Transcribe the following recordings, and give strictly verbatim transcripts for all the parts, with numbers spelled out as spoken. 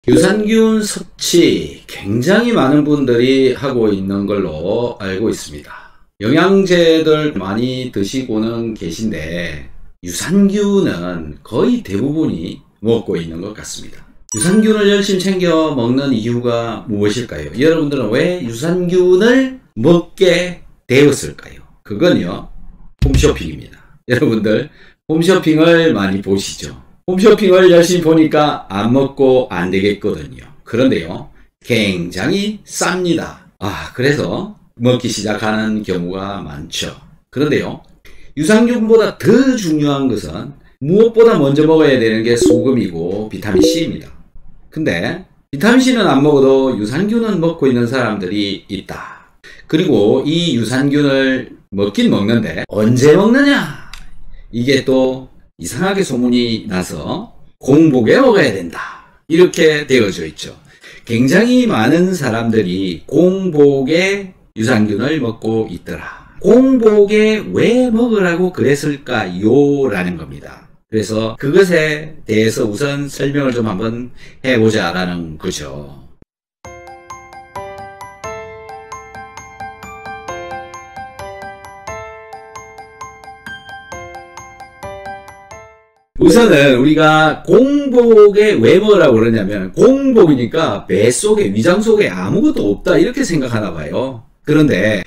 유산균 섭취 굉장히 많은 분들이 하고 있는 걸로 알고 있습니다. 영양제들 많이 드시고는 계신데 유산균은 거의 대부분이 먹고 있는 것 같습니다. 유산균을 열심히 챙겨 먹는 이유가 무엇일까요? 여러분들은 왜 유산균을 먹게 되었을까요? 그건요, 홈쇼핑입니다. 여러분들 홈쇼핑을 많이 보시죠. 홈쇼핑을 열심히 보니까 안 먹고 안 되겠거든요. 그런데요, 굉장히 쌉니다. 아, 그래서 먹기 시작하는 경우가 많죠. 그런데요, 유산균보다 더 중요한 것은 무엇보다 먼저 먹어야 되는 게 소금이고 비타민C입니다. 근데 비타민C는 안 먹어도 유산균은 먹고 있는 사람들이 있다. 그리고 이 유산균을 먹긴 먹는데 언제 먹느냐? 이게 또 이상하게 소문이 나서 공복에 먹어야 된다, 이렇게 되어져 있죠. 굉장히 많은 사람들이 공복에 유산균을 먹고 있더라. 공복에 왜 먹으라고 그랬을까요? 라는 겁니다. 그래서 그것에 대해서 우선 설명을 좀 한번 해보자 라는 거죠. 우선은 우리가 공복에 왜 먹으라고 그러냐면, 공복이니까 뱃속에, 위장 속에 아무것도 없다 이렇게 생각하나 봐요. 그런데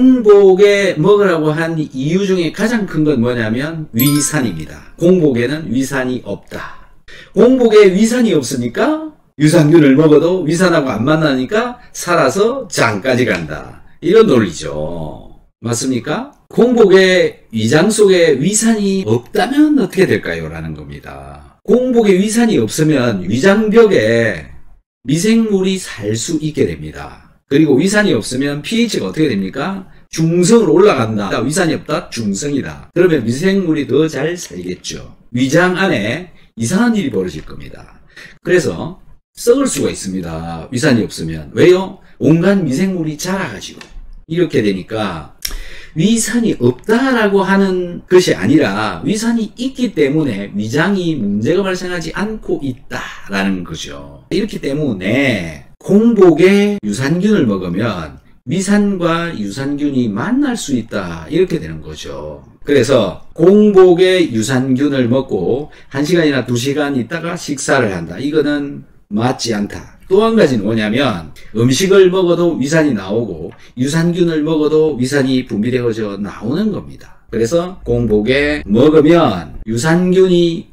공복에 먹으라고 한 이유 중에 가장 큰 건 뭐냐면 위산입니다. 공복에는 위산이 없다. 공복에 위산이 없으니까 유산균을 먹어도 위산하고 안 만나니까 살아서 장까지 간다, 이런 논리죠. 맞습니까? 공복에 위장 속에 위산이 없다면 어떻게 될까요? 라는 겁니다. 공복에 위산이 없으면 위장벽에 미생물이 살 수 있게 됩니다. 그리고 위산이 없으면 pH가 어떻게 됩니까? 중성으로 올라간다. 위산이 없다? 중성이다. 그러면 미생물이 더 잘 살겠죠. 위장 안에 이상한 일이 벌어질 겁니다. 그래서 썩을 수가 있습니다. 위산이 없으면. 왜요? 온갖 미생물이 자라가지고. 이렇게 되니까 위산이 없다라고 하는 것이 아니라 위산이 있기 때문에 위장이 문제가 발생하지 않고 있다라는 거죠. 이렇기 때문에 공복에 유산균을 먹으면 위산과 유산균이 만날 수 있다, 이렇게 되는 거죠. 그래서 공복에 유산균을 먹고 한 시간이나 두 시간 있다가 식사를 한다, 이거는 맞지 않다. 또 한 가지는 뭐냐면, 음식을 먹어도 위산이 나오고 유산균을 먹어도 위산이 분비되어져 나오는 겁니다. 그래서 공복에 먹으면 유산균이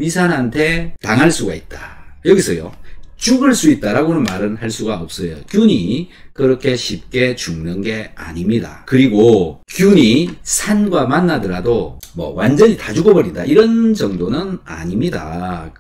위산한테 당할 수가 있다. 여기서요, 죽을 수 있다라고는 말은 할 수가 없어요. 균이 그렇게 쉽게 죽는 게 아닙니다. 그리고 균이 산과 만나더라도 뭐 완전히 다 죽어버린다, 이런 정도는 아닙니다.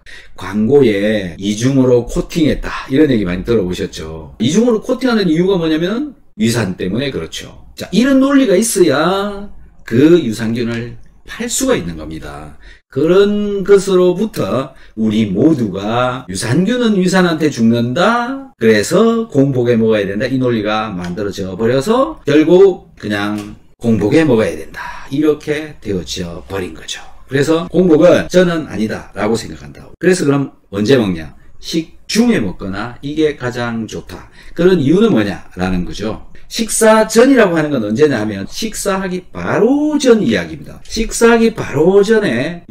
광고에 이중으로 코팅했다, 이런 얘기 많이 들어보셨죠. 이중으로 코팅하는 이유가 뭐냐면 위산 때문에 그렇죠. 자, 이런 논리가 있어야 그 유산균을 팔 수가 있는 겁니다. 그런 것으로부터 우리 모두가 유산균은 위산한테 죽는다, 그래서 공복에 먹어야 된다, 이 논리가 만들어져 버려서 결국 그냥 공복에 먹어야 된다, 이렇게 되어져 버린 거죠. 그래서 공복은 저는 아니다 라고 생각한다. 그래서 그럼 언제 먹냐? 식중에 먹거나 이게 가장 좋다. 그런 이유는 뭐냐 라는 거죠. 식사 전이라고 하는 건 언제냐 하면 식사하기 바로 전 이야기입니다. 식사하기 바로 전에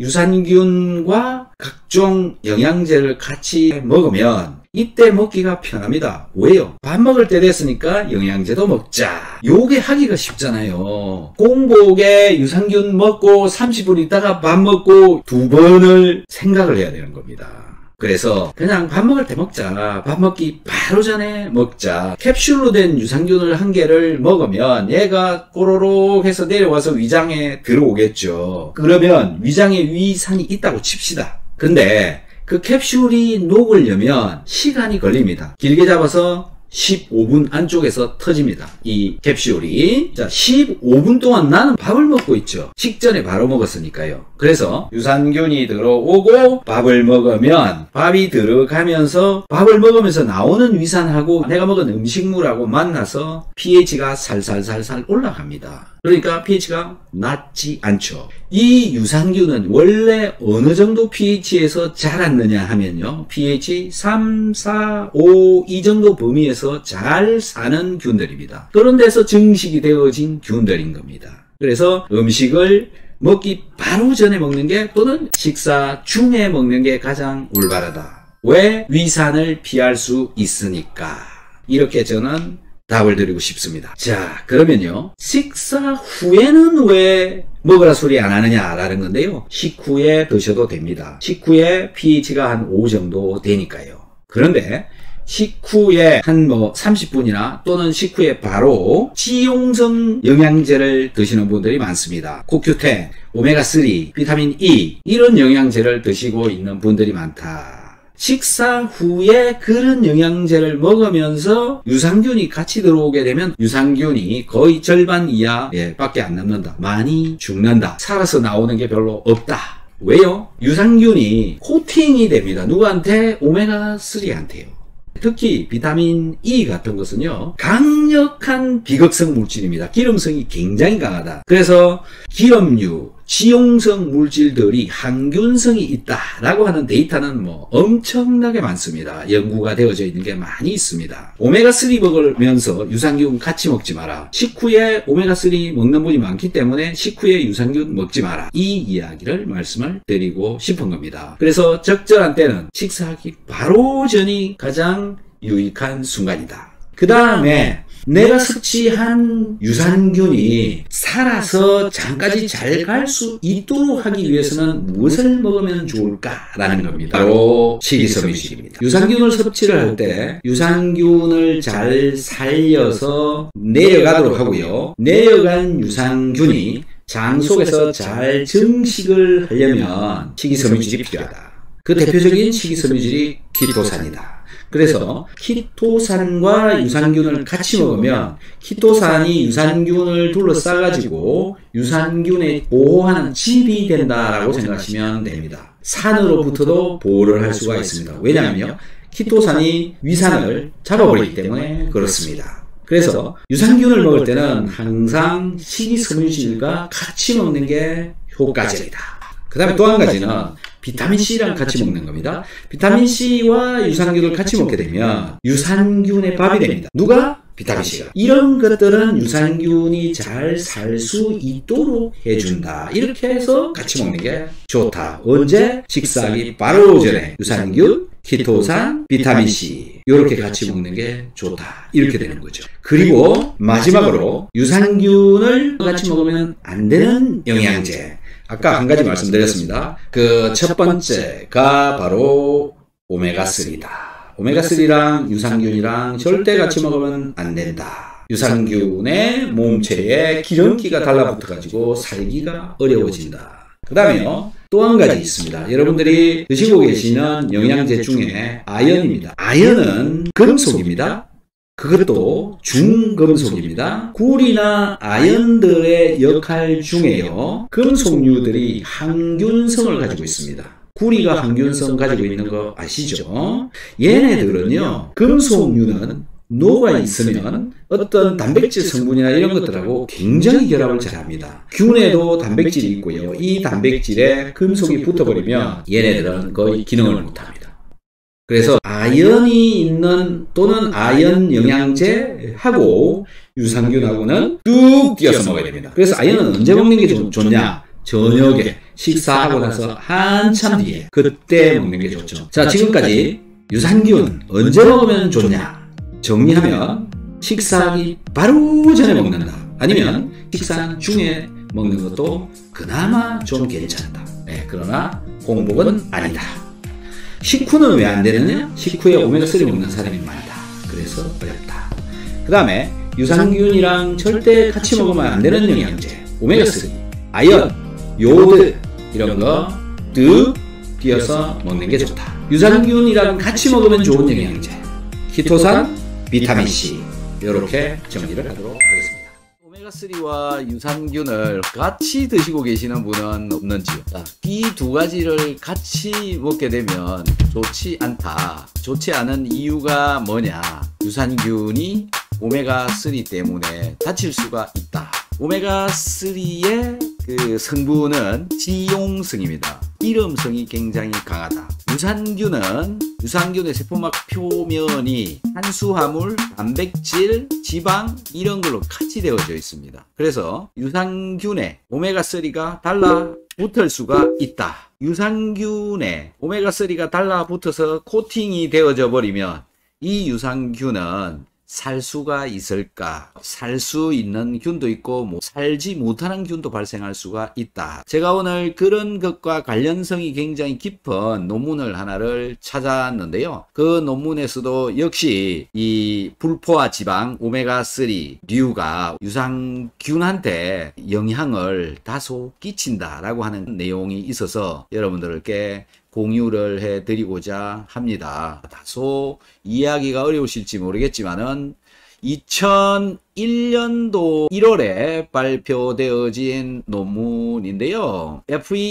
유산균과 각종 영양제를 같이 먹으면 이때 먹기가 편합니다. 왜요? 밥 먹을 때 됐으니까 영양제도 먹자. 요게 하기가 쉽잖아요. 공복에 유산균 먹고 삼십 분 있다가 밥 먹고 두 번을 생각을 해야 되는 겁니다. 그래서 그냥 밥 먹을 때 먹자. 밥 먹기 바로 전에 먹자. 캡슐로 된 유산균을 한 개를 먹으면 얘가 꼬로록 해서 내려와서 위장에 들어오겠죠. 그러면 위장에 위산이 있다고 칩시다. 근데 그 캡슐이 녹으려면 시간이 걸립니다. 길게 잡아서 십오 분 안쪽에서 터집니다. 이 캡슐이. 자, 십오 분 동안 나는 밥을 먹고 있죠. 식전에 바로 먹었으니까요. 그래서 유산균이 들어오고 밥을 먹으면 밥이 들어가면서 밥을 먹으면서 나오는 위산하고 내가 먹은 음식물하고 만나서 pH가 살살살살 올라갑니다. 그러니까 pH가 낮지 않죠. 이 유산균은 원래 어느 정도 pH에서 자랐느냐 하면요, pH 삼, 사, 오 이 정도 범위에서 잘 사는 균들입니다. 그런 데서 증식이 되어진 균들인 겁니다. 그래서 음식을 먹기 바로 전에 먹는 게, 또는 식사 중에 먹는 게 가장 올바르다. 왜? 위산을 피할 수 있으니까. 이렇게 저는 답을 드리고 싶습니다. 자, 그러면요, 식사 후에는 왜 먹으라 소리 안 하느냐라는 건데요, 식후에 드셔도 됩니다. 식후에 pH가 한 오 정도 되니까요. 그런데 식후에 한 뭐 삼십 분이나 또는 식후에 바로 지용성 영양제를 드시는 분들이 많습니다. 코큐텐, 오메가삼, 비타민 E 이런 영양제를 드시고 있는 분들이 많다. 식사 후에 그런 영양제를 먹으면서 유산균이 같이 들어오게 되면 유산균이 거의 절반 이하 예, 밖에 안 남는다. 많이 죽는다. 살아서 나오는 게 별로 없다. 왜요? 유산균이 코팅이 됩니다. 누구한테? 오메가삼한테요. 특히 비타민 E 같은 것은요, 강력한 비극성 물질입니다. 기름성이 굉장히 강하다. 그래서 기름류, 지용성 물질들이 항균성이 있다라고 하는 데이터는 뭐 엄청나게 많습니다. 연구가 되어져 있는 게 많이 있습니다. 오메가삼 먹으면서 유산균 같이 먹지 마라. 식후에 오메가삼 먹는 분이 많기 때문에 식후에 유산균 먹지 마라. 이 이야기를 말씀을 드리고 싶은 겁니다. 그래서 적절한 때는 식사하기 바로 전이 가장 유익한 순간이다. 그 다음에 내가 섭취한 유산균이 살아서 장까지 잘 갈 수 있도록 하기 위해서는 무엇을 먹으면 좋을까라는 겁니다. 바로 식이섬유질입니다. 유산균을 섭취를 할 때 유산균을 잘 살려서 내려가도록 하고요, 내려간 유산균이 장 속에서 잘 증식을 하려면 식이섬유질이 필요하다. 그 대표적인 식이섬유질이 키토산이다. 그래서 키토산과 유산균을 같이 먹으면 키토산이 유산균을 둘러싸가지고 유산균에 보호하는 집이 된다라고 생각하시면 됩니다. 산으로부터도 보호를 할 수가 있습니다. 왜냐하면요, 키토산이 위산을 잡아버리기 때문에 그렇습니다. 그래서 유산균을 먹을 때는 항상 식이섬유질과 같이 먹는 게 효과적이다. 그 다음에 또 한 가지는 비타민C랑 같이 먹는 겁니다. 비타민C와 유산균을 같이 먹게 되면 유산균의 밥이 됩니다. 누가? 비타민C가. 이런 것들은 유산균이 잘 살 수 있도록 해준다. 이렇게 해서 같이 먹는 게 좋다. 언제? 식사하기 바로 전에 유산균, 키토산, 비타민C 이렇게 같이 먹는 게 좋다. 이렇게 되는 거죠. 그리고 마지막으로 유산균을 같이 먹으면 안 되는 영양제. 아까 한 가지 말씀드렸습니다. 그 첫 번째가 바로 오메가삼이다. 오메가삼이랑 유산균이랑 절대 같이 먹으면 안 된다. 유산균의 몸체에 기름기가 달라붙어가지고 살기가 어려워진다. 그 다음에요, 또 한 가지 있습니다. 여러분들이 드시고 계시는 영양제 중에 아연입니다. 아연은 금속입니다. 그것도 중금속입니다. 굴이나 아연들의 역할 중에요, 금속류들이 항균성을 가지고 있습니다. 구리가 항균성 가지고 있는 거 아시죠? 얘네들은요, 금속류는 녹아 있으면 어떤 단백질 성분이나 이런 것들하고 굉장히 결합을 잘합니다. 균에도 단백질이 있고요, 이 단백질에 금속이 붙어버리면 얘네들은 거의 기능을 못합니다. 그래서 아연이 있는 또는 아연 영양제하고 유산균하고는 뚝 띄어서 먹어야 됩니다. 그래서 아연은 언제 먹는 게 좋, 좋냐? 저녁에 식사하고 나서 한참 뒤에 그때 먹는 게 좋죠. 자, 지금까지 유산균 언제 먹으면 좋냐? 정리하면 식사하기 바로 전에 먹는다. 아니면 식사 중에 먹는 것도 그나마 좀 괜찮다. 네, 그러나 공복은 아니다. 식후는 왜 안 되느냐? 식후에 오메가삼 먹는 사람이 많다. 그래서 어렵다. 그 다음에 유산균이랑 절대 같이 먹으면 안 되는 영양제, 오메가삼, 아연, 요오드 이런 거 뚝 띄어서 먹는 게 좋다. 유산균이랑 같이 먹으면 좋은 영양제, 키토산, 비타민C. 이렇게 정리를 하도록 하겠습니다. 오메가삼과 유산균을 같이 드시고 계시는 분은 없는지요? 이 두 가지를 같이 먹게 되면 좋지 않다. 좋지 않은 이유가 뭐냐? 유산균이 오메가삼 때문에 다칠 수가 있다. 오메가삼의 그 성분은 지용성입니다. 기름성이 굉장히 강하다. 유산균은 유산균의 세포막 표면이 탄수화물, 단백질, 지방 이런 걸로 같이 되어져 있습니다. 그래서 유산균에 오메가삼이 달라붙을 수가 있다. 유산균에 오메가삼이 달라붙어서 코팅이 되어져 버리면 이 유산균은 살 수가 있을까? 살 수 있는 균도 있고 뭐 살지 못하는 균도 발생할 수가 있다. 제가 오늘 그런 것과 관련성이 굉장히 깊은 논문을 하나를 찾았는데요. 그 논문에서도 역시 이 불포화 지방 오메가삼류가 유산균한테 영향을 다소 끼친다라고 하는 내용이 있어서 여러분들께 공유를 해드리고자 합니다. 다소 이해하기가 어려우실지 모르겠지만은 이천일 년도 일월에 발표되어진 논문인데요.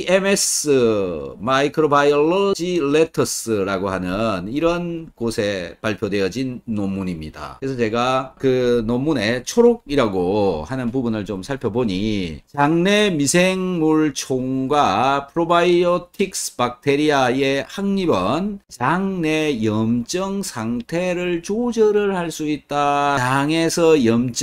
에프이엠에스 Microbiology Letters라고 하는 이런 곳에 발표되어진 논문입니다. 그래서 제가 그 논문의 초록이라고 하는 부분을 좀 살펴보니 장내 미생물 총과 프로바이오틱스 박테리아의 확립은 장내 염증 상태를 조절을 할 수 있다. 장에서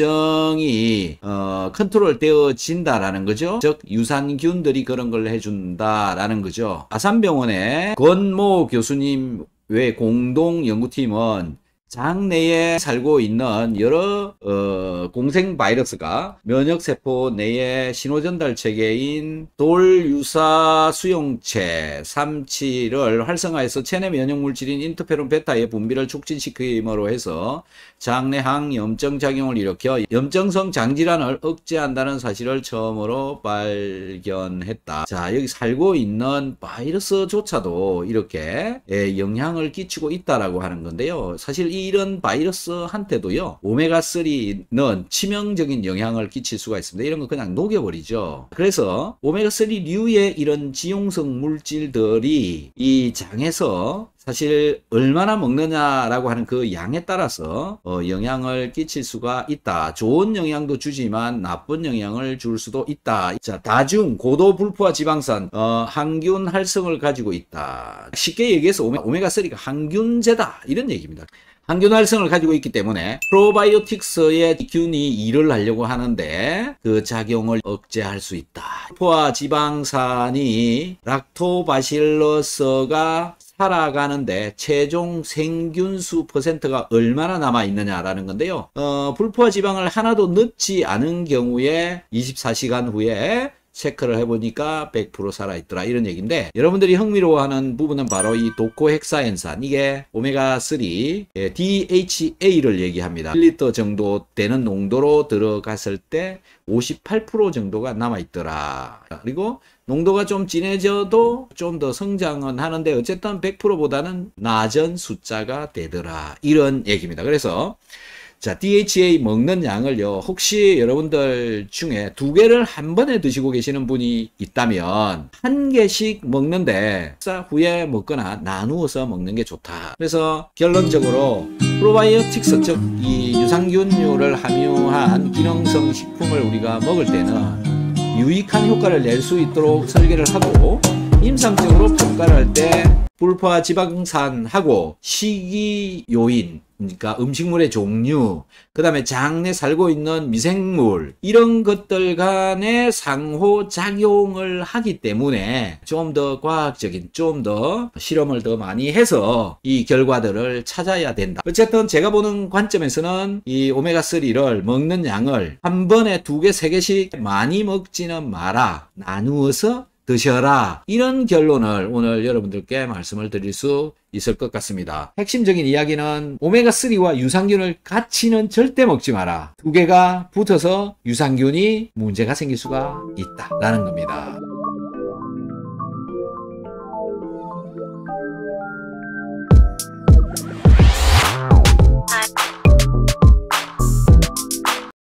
염증이 어, 컨트롤 되어진다라는 거죠. 즉 유산균들이 그런 걸 해준다라는 거죠. 아산병원의 권모 교수님 외 공동 연구팀은 장내에 살고 있는 여러 어, 공생 바이러스가 면역세포 내의 신호전달 체계인 돌유사 수용체 삼,칠을 활성화해서 체내 면역물질인 인터페론 베타의 분비를 촉진시킴으로 해서 장내 항염증 작용을 일으켜 염증성 장질환을 억제한다는 사실을 처음으로 발견했다. 자, 여기 살고 있는 바이러스조차도 이렇게 예, 영향을 끼치고 있다라고 하는 건데요. 사실 이런 바이러스한테도요, 오메가삼은 치명적인 영향을 끼칠 수가 있습니다. 이런 거 그냥 녹여버리죠. 그래서 오메가삼류의 이런 지용성 물질들이 이 장에서 사실 얼마나 먹느냐라고 하는 그 양에 따라서 어, 영향을 끼칠 수가 있다. 좋은 영향도 주지만 나쁜 영향을 줄 수도 있다. 자, 다중 고도 불포화 지방산 어, 항균 활성을 가지고 있다. 쉽게 얘기해서 오메, 오메가삼이 항균제다 이런 얘기입니다. 항균 활성을 가지고 있기 때문에 프로바이오틱스의 균이 일을 하려고 하는데 그 작용을 억제할 수 있다. 포화 지방산이 락토바실러스가 살아가는데 최종 생균수 퍼센트가 얼마나 남아 있느냐라는 건데요. 어, 불포화 지방을 하나도 넣지 않은 경우에 이십사 시간 후에 체크를 해보니까 백 퍼센트 살아있더라 이런 얘기인데, 여러분들이 흥미로워하는 부분은 바로 이 도코헥사엔산, 이게 오메가삼 예, 디에이치에이를 얘기합니다. 일 리터 정도 되는 농도로 들어갔을 때 오십팔 퍼센트 정도가 남아있더라. 그리고 농도가 좀 진해져도 좀 더 성장은 하는데 어쨌든 백 퍼센트보다는 낮은 숫자가 되더라 이런 얘기입니다. 그래서 자, 디에이치에이 먹는 양을요, 혹시 여러분들 중에 두 개를 한 번에 드시고 계시는 분이 있다면 한 개씩 먹는데 식사 후에 먹거나 나누어서 먹는 게 좋다. 그래서 결론적으로 프로바이오틱스, 즉 이 유산균류를 함유한 기능성 식품을 우리가 먹을 때는 유익한 효과를 낼 수 있도록 설계를 하고, 임상적으로 평가를 할 때 불포화 지방산하고 식이 요인, 그러니까 음식물의 종류, 그 다음에 장내 살고 있는 미생물, 이런 것들 간의 상호작용을 하기 때문에 좀 더 과학적인, 좀 더 실험을 더 많이 해서 이 결과들을 찾아야 된다. 어쨌든 제가 보는 관점에서는 이 오메가삼을 먹는 양을 한 번에 두 개, 세 개씩 많이 먹지는 마라. 나누어서 드셔라. 이런 결론을 오늘 여러분들께 말씀을 드릴 수 있을 것 같습니다. 핵심적인 이야기는 오메가삼과 유산균을 같이는 절대 먹지 마라. 두 개가 붙어서 유산균이 문제가 생길 수가 있다라는 겁니다.